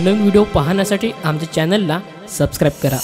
नवनवीन व्हिडिओ पाहण्यासाठी आमच्या चॅनलला सबस्क्राईब करा।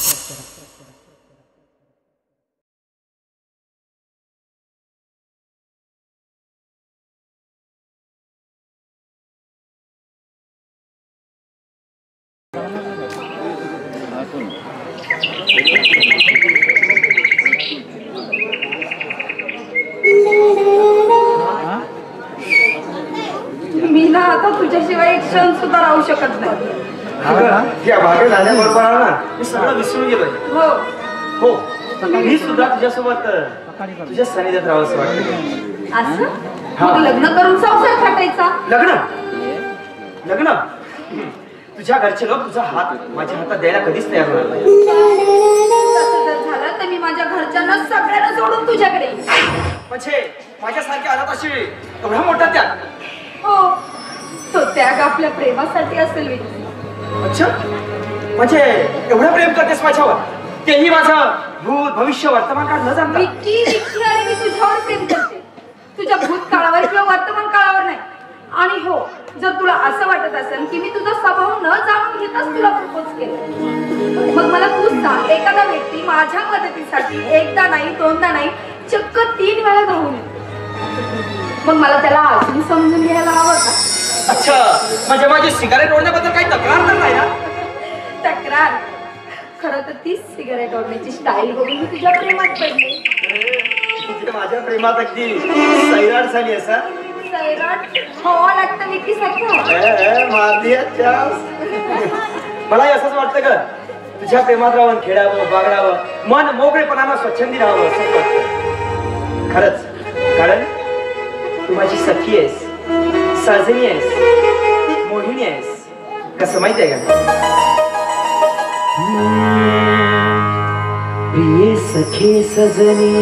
मी ना आता तुझ्याशिवाय एक क्षण सुद्धा राहू शकत नाही। या भाग्य झाल्याबरोबर ना मी सगळं विसरून गेलोय। हो हो मी सुद्धा तुझ्यासोबत तुझ्या सानिध्यात राहावंसं वाटतं। असं मग लग्न करून संसार थाटायचा? लग्न लग्न तुझ्या घरचे लोक तुझा हात माझ्या हातात द्यायला कधीच तयार होणार नाही। तसं जर झालं तर मी माझ्या घरच्यांना सगळ्यांना सोडून तुझ्याकडे येईन। म्हणजे माझ्यासारख्या अनाथ अशी एवढा मोठा त्याग? हो तो त्याग आपल्या प्रेमासाठी असेल विकी। अच्छा म्हणजे एवढं प्रेम करतेस माझ्यावर, तेही माझं भूत भविष्य वर्तमान काळ न जाणता? विकी विकी अरे मी तुझ्यावर प्रेम करते, तुझ्या भूतकाळावर किंवा वर्तमान काळावर नाही। आणि हो जर तुला असं वाटत असेल की मी तुझा स्वभाव न जाणून घेताच तुला प्रपोज केलं, मग मला तू सांग, एखादा व्यक्ती माझ्या मदतीसाठी एकदा नाही दोनदा नाही चक्क 3 वेळा धावून येतो, मग मला त्याला अजून समजून घ्यायला हवं का? अच्छा म्हणजे माझी सिगारेट ओढण्याबद्दल काही तक्रार तर नाही ना? तक्रार? खरं तर तीच सिगारेट ओढण्याची स्टाईल बघून मी तुझ्या प्रेमात पडले। तुझे माझ्या प्रेमात अगदी सैराट झाली असा? सैराट हो लागतं विकी सारखं। मलाही असंच वाटतं ग, तुझ्या प्रेमात राहावं, खेळावं, बागडावं, मन मोकळेपणानं स्वच्छंदी राहावं असं वाटतं खरंच। कारण तू माझी सखी आहेस, साजनी आहेस, मोहिनी आहेस, कसं माहिती आहे का? प्रिय सखी सजनी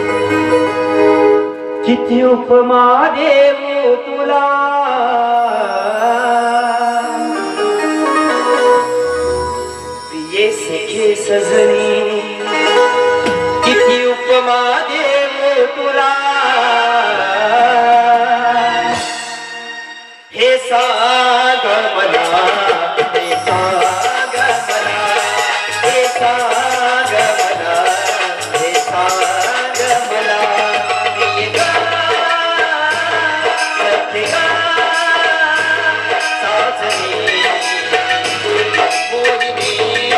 किती उपमा देऊ तुला, प्रिय सखी सजनी किती उपमा देऊ तुला, हे सांग मला, हे सांग मला, हे सांग मला, हे सांग मला, हे गा सखीगा साजनी मोहिनी,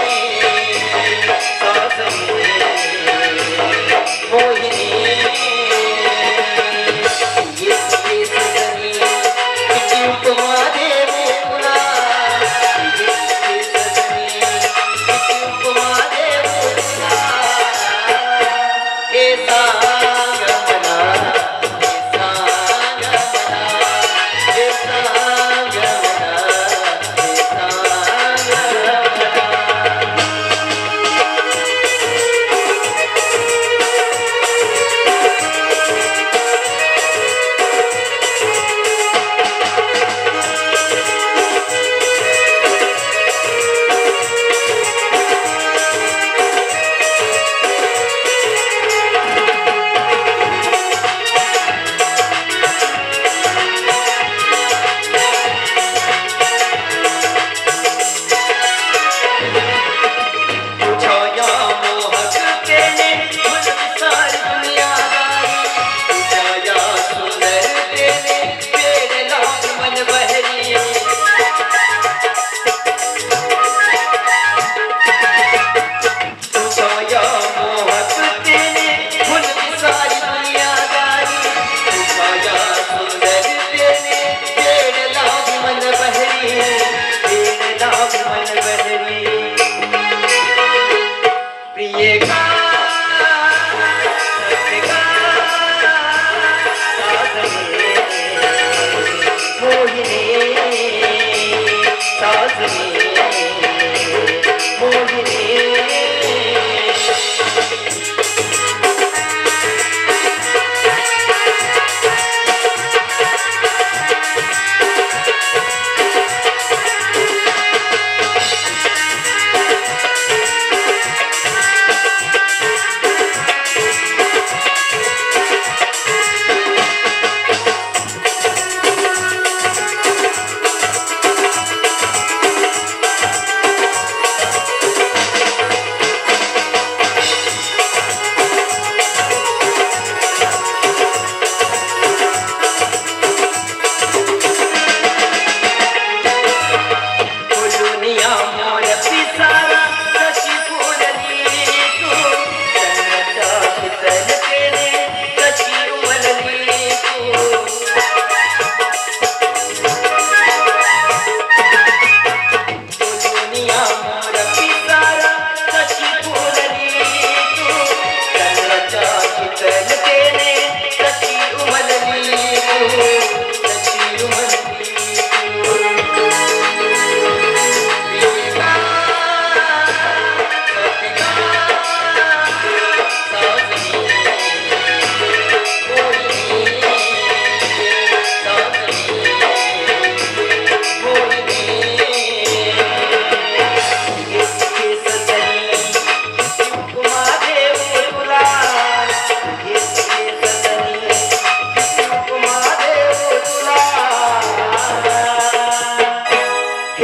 साजनी मोहिनी, ये सखी सजनी किती उपमा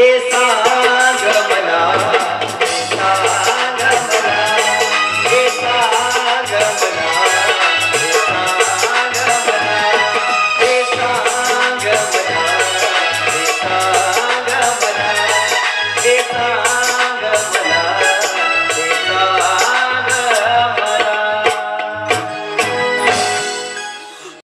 सांग मला